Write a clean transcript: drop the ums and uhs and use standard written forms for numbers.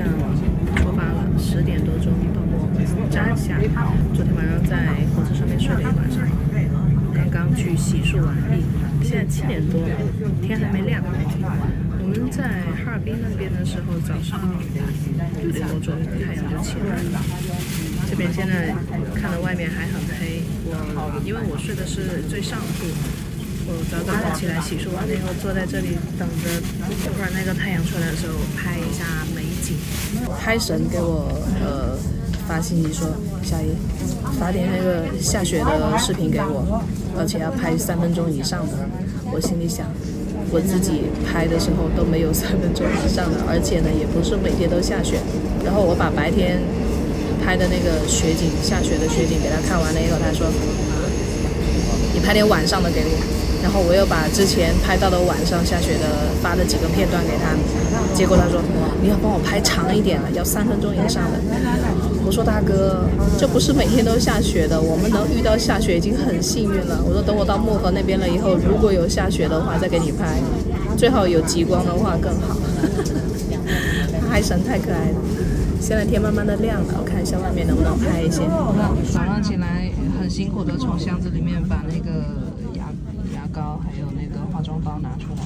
出发了，10点多钟到我们站下。昨天晚上在火车上面睡了一晚上，刚刚去洗漱完毕，现在7点多了，天还没亮。我们在哈尔滨那边的时候，早上6点多钟太阳就起来了。这边现在看到外面还很黑，因为我睡的是最上铺，我早早的起来洗漱完了以后，坐在这里等着一会儿那个太阳出来的时候拍一下美景。嗨神给我发信息说，小姨发点那个下雪的视频给我，而且要拍3分钟以上的。我心里想，我自己拍的时候都没有3分钟以上的，而且呢也不是每天都下雪。然后我把白天拍的那个雪景，下雪的雪景给他看完了以后，他说你拍点晚上的给我。然后我又把之前拍到的晚上下雪的发了几个片段给他，结果他说你要帮我拍长一点了，要3分钟以上的。我说大哥，这不是每天都下雪的，我们能遇到下雪已经很幸运了。我说等我到漠河那边了以后，如果有下雪的话再给你拍，最好有极光的话更好。海神太可爱了。现在天慢慢的亮了，我看一下外面能不能拍一些。早上起来很辛苦的从箱子里面把那个牙膏还有那个化妆包拿出来。